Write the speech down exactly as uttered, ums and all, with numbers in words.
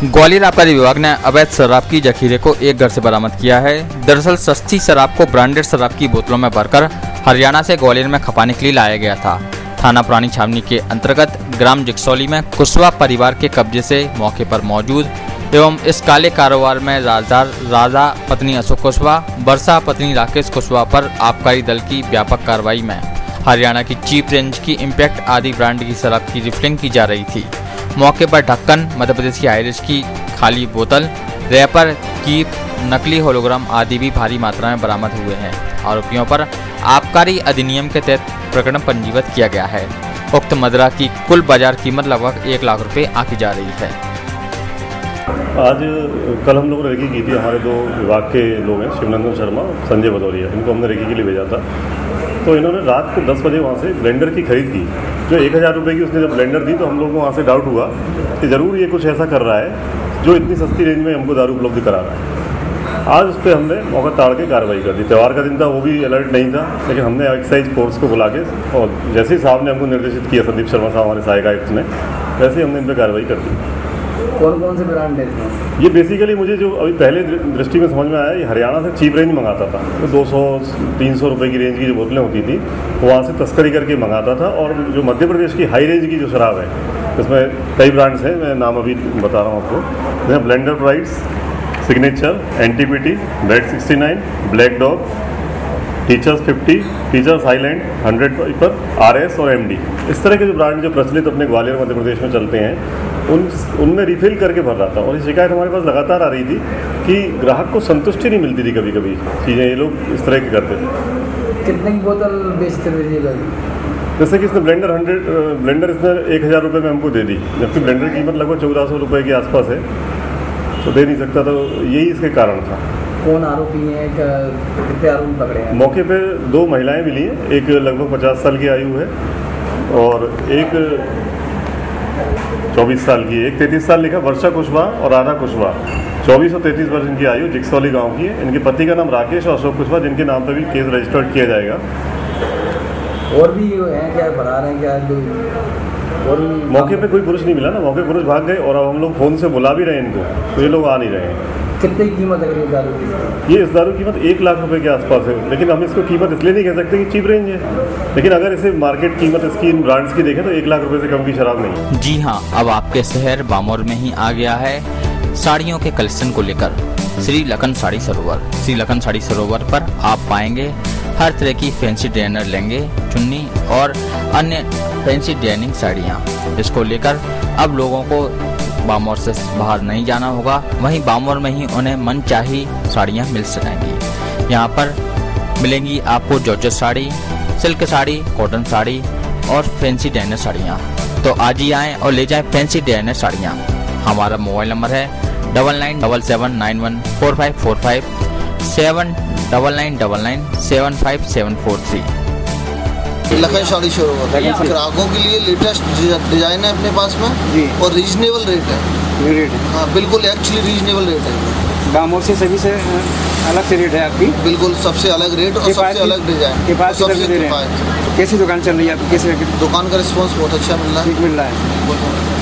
ग्वालियर आबकारी विभाग ने अवैध शराब की जखीरे को एक घर से बरामद किया है। दरअसल सस्ती शराब को ब्रांडेड शराब की बोतलों में भरकर हरियाणा से ग्वालियर में खपाने के लिए लाया गया था। थाना पुरानी छावनी के अंतर्गत ग्राम जिक्सौली में कुशवाहा परिवार के कब्जे से मौके पर मौजूद एवं इस काले कारोबार में राजदार राजा पत्नी अशोक कुशवाहा, वर्षा पत्नी राकेश कुशवाहा पर आबकारी दल की व्यापक कार्रवाई में हरियाणा की चीप रेंज की इम्पैक्ट आदि ब्रांड की शराब की रिफिलिंग की जा रही थी। मौके पर ढक्कन, मध्य प्रदेश की हाईरेंज की खाली बोतल, रैपर, कीप, नकली होलोग्राम आदि भी भारी मात्रा में बरामद हुए हैं। आरोपियों पर आबकारी अधिनियम के तहत प्रकरण पंजीबद्ध किया गया है। उक्त मदिरा की कुल बाजार कीमत लगभग एक लाख रुपए आंकी जा रही है। आज कल हम लोग रेकी की थी। हमारे दो विभाग के लोग हैं, शिवनंदन शर्मा, संजय भदौरिया, इनको हमने रेकी के लिए भेजा था। तो इन्होंने रात को दस बजे वहाँ से ब्लेंडर की खरीद की, जो एक हज़ार रुपये की उसने जब ब्लेंडर दी तो हम लोगों को वहाँ से डाउट हुआ कि ज़रूर ये कुछ ऐसा कर रहा है जो इतनी सस्ती रेंज में हमको दारू उपलब्ध करा रहा है। आज उस पर हमने मौका ताड़ के कार्रवाई कर दी। त्यौहार का दिन था, वो भी अलर्ट नहीं था, लेकिन हमने एक्साइज फोर्स को बुला के और जैसे ही साहब ने हमको निर्देशित किया, संदीप शर्मा साहब हमारे सहायक आयुक्त ने, वैसे ही हमने इन पर कार्रवाई कर दी। कौन कौन से ब्रांड है? ये बेसिकली मुझे जो अभी पहले दृष्टि में समझ में आया, ये हरियाणा से चीप रेंज मंगाता था। तो दो सौ तीन सौ रुपये की रेंज की जो बोतलें होती थी वो वहाँ से तस्करी करके मंगाता था। और जो मध्य प्रदेश की हाई रेंज की जो शराब है, इसमें कई ब्रांड्स हैं, मैं नाम अभी बता रहा हूँ आपको, जैसे ब्लेंडर प्राइड्स, सिग्नेचर, एनटीपीटी, ब्रेड sixty nine, black dog, teachers fifty, teachers highland, hundred पर, आरएस और एमडी, इस तरह के जो ब्रांड जो प्रचलित अपने ग्वालियर मध्य प्रदेश में चलते हैं, उन उनमें रिफिल करके भर रहा था। और ये शिकायत हमारे पास लगातार आ रही थी कि ग्राहक को संतुष्टि नहीं मिलती थी। कभी कभी चीज़ें ये लोग इस तरह की करते थे। कितने की बोतल बेचते थे? जैसे कि इसने ब्लेंडर हंड्रेड ब्लेंडर इसने एक हज़ार रुपये में हमको दे दी, जबकि ब्लेंडर की कीमत लगभग चौदह सौ रुपये के आसपास है, तो दे नहीं सकता। तो यही इसके कारण था। कौन आरोपी हैं? कितने आरोपी पकड़े हैं? मौके पे दो महिलाएं मिली हैं, एक लगभग पचास साल की आयु है और एक चौबीस साल की, एक तैंतीस साल लिखा, वर्षा कुशवाहा और राधा कुशवाहा, चौबीस और तैंतीस वर्ष इनकी आयु, जिक्सौली गांव की है। इनके पति का नाम राकेश और अशोक कुशवाहा, जिनके नाम पर भी केस रजिस्टर्ड किया जाएगा। और भी हैं क्या? बता रहे हैं क्या? और भी मौके पे कोई पुरुष नहीं मिला ना, मौके पुरुष भाग गए और अब हम लोग फ़ोन से बुला भी रहे हैं इनको, तो ये लोग आ नहीं रहे हैं। कितनी कीमत है ये दारू की? ये इस दारू की कीमत एक लाख रुपए के आसपास है, लेकिन हम इसको कीमत इसलिए नहीं कह सकते कि चीप रेंज है, लेकिन अगर इसे मार्केट कीमत इसकी इन ब्रांड्स की देखें तो एक लाख रुपए से कम की शराब नहीं। जी हाँ, अब आपके शहर बामोर में ही आ गया है साड़ियों के कलेक्शन को लेकर श्री लखन साड़ी सरोवर। श्री लखन साड़ी सरोवर पर आप पाएंगे हर तरह की फैंसी डिजाइनर लहंगे, चुन्नी और अन्य फैंसी डिजाइनिंग साड़ियाँ। इसको लेकर अब लोगों को बामोर से बाहर नहीं जाना होगा, वहीं बामोर में ही उन्हें मनचाही साड़ियाँ मिल सकेंगी। यहाँ पर मिलेंगी आपको georgette sari, silk sari, cotton sari और फैंसी डिजाइनर साड़ियाँ। तो आज ही आएँ और ले जाएं फैंसी डिजाइनर साड़ियाँ। हमारा मोबाइल नंबर है double nine double seven nine one four five four five, seven double nine double nine seven five seven four three. Lakhan sari Sarovar ग्राहकों के लिए लेटेस्ट डिजाइन है अपने पास में और रीजनेबल रेट है। रेट है? हाँ बिल्कुल, एक्चुअली रीजनेबल रेट है। बामोर से सभी से अलग से रेट है आपकी? बिल्कुल, सबसे अलग रेट और सबसे अलग डिजाइन के पास सबसे दे रहे हैं। कैसी दुकान चल रही है आपकी? कैसे दुकान का रिस्पांस बहुत अच्छा मिल रहा है। मिल रहा है।